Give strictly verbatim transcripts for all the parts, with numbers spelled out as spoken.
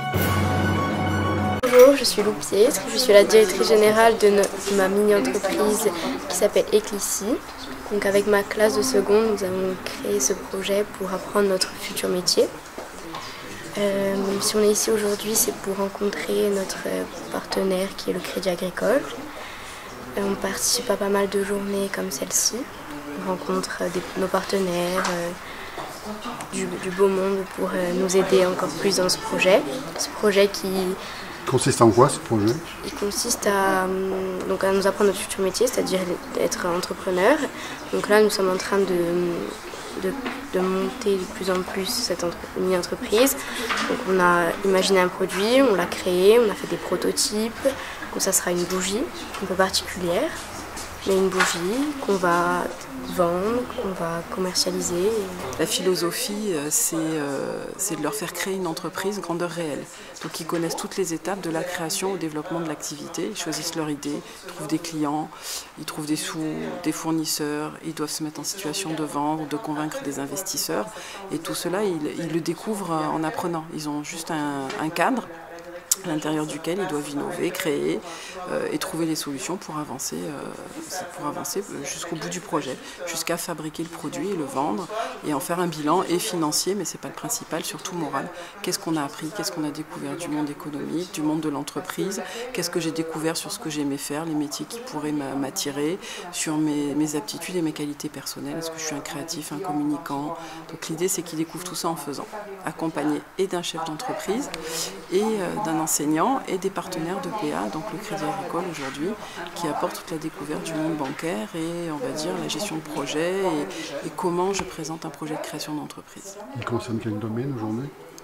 Bonjour, je suis Lou Piètre, je suis la directrice générale de ma mini-entreprise qui s'appelle Eclissi. Donc avec ma classe de seconde, nous avons créé ce projet pour apprendre notre futur métier. Euh, si on est ici aujourd'hui, c'est pour rencontrer notre partenaire qui est le Crédit Agricole. Euh, on participe à pas mal de journées comme celle-ci. On rencontre des, nos partenaires, euh, du, du beau monde pour euh, nous aider encore plus dans ce projet. Ce projet qui consiste en quoi ce projet? Il consiste à, donc, à nous apprendre notre futur métier, c'est-à-dire être entrepreneur. Donc là, nous sommes en train de, de, de monter de plus en plus cette mini-entreprise. Donc on a imaginé un produit, on l'a créé, on a fait des prototypes. Donc ça sera une bougie un peu particulière, mais une bougie qu'on va vendre, qu'on va commercialiser. La philosophie, c'est euh, de leur faire créer une entreprise grandeur réelle. Donc ils connaissent toutes les étapes de la création au développement de l'activité, ils choisissent leur idée, ils trouvent des clients, ils trouvent des sous, des fournisseurs, ils doivent se mettre en situation de vendre, de convaincre des investisseurs. Et tout cela, ils, ils le découvrent en apprenant. Ils ont juste un, un cadre à l'intérieur duquel ils doivent innover, créer euh, et trouver des solutions pour avancer, euh, pour avancer jusqu'au bout du projet, jusqu'à fabriquer le produit et le vendre et en faire un bilan et financier, mais ce n'est pas le principal, surtout moral. Qu'est-ce qu'on a appris, qu'est-ce qu'on a découvert du monde économique, du monde de l'entreprise, qu'est-ce que j'ai découvert sur ce que j'aimais faire, les métiers qui pourraient m'attirer, sur mes, mes aptitudes et mes qualités personnelles, est-ce que je suis un créatif, un communicant. Donc l'idée c'est qu'ils découvrent tout ça en faisant, accompagné et d'un chef d'entreprise et euh, d'un enseignants et des partenaires de P A, donc le Crédit Agricole aujourd'hui, qui apporte toute la découverte du monde bancaire et on va dire la gestion de projet et, et comment je présente un projet de création d'entreprise. Il concerne quel domaine aujourd'hui?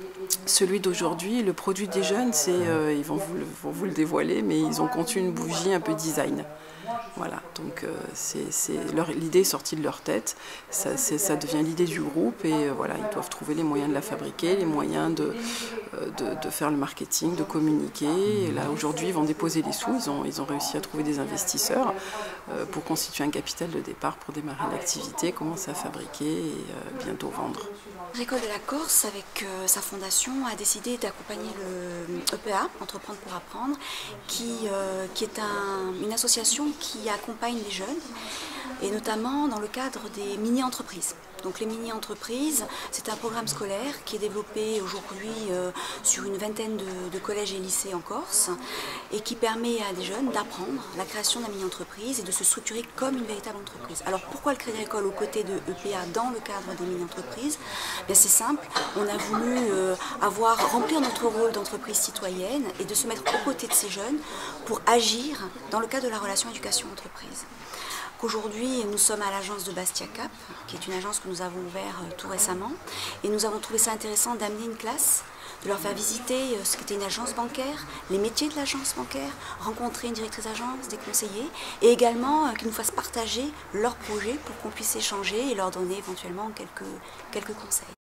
Celui d'aujourd'hui, le produit des jeunes, c'est, euh, ils vont vous, le, vont vous le dévoiler, mais ils ont conçu une bougie un peu design. Voilà, donc euh, l'idée est sortie de leur tête, ça, ça devient l'idée du groupe et euh, voilà, ils doivent trouver les moyens de la fabriquer, les moyens de, euh, de, de faire le marketing, de communiquer. Et là aujourd'hui ils vont déposer les sous, ils ont, ils ont réussi à trouver des investisseurs euh, pour constituer un capital de départ pour démarrer l'activité, commencer à fabriquer et euh, bientôt vendre. L'École de la Corse, avec euh, sa fondation, a décidé d'accompagner le E P A, Entreprendre pour apprendre, qui, euh, qui est un, une association qui accompagne les jeunes, et notamment dans le cadre des mini-entreprises. Donc les mini-entreprises, c'est un programme scolaire qui est développé aujourd'hui euh, sur une vingtaine de, de collèges et lycées en Corse et qui permet à des jeunes d'apprendre la création d'une mini-entreprise et de se structurer comme une véritable entreprise. Alors pourquoi le Crédit Agricole aux côtés de E P A dans le cadre des mini-entreprises? C'est simple, on a voulu euh, avoir, remplir notre rôle d'entreprise citoyenne et de se mettre aux côtés de ces jeunes pour agir dans le cadre de la relation éducation-entreprise. Aujourd'hui, nous sommes à l'agence de Bastia Cap, qui est une agence que nous avons ouverte tout récemment, et nous avons trouvé ça intéressant d'amener une classe, de leur faire visiter ce qu'était une agence bancaire, les métiers de l'agence bancaire, rencontrer une directrice d'agence, des conseillers, et également qu'ils nous fassent partager leurs projets pour qu'on puisse échanger et leur donner éventuellement quelques, quelques conseils.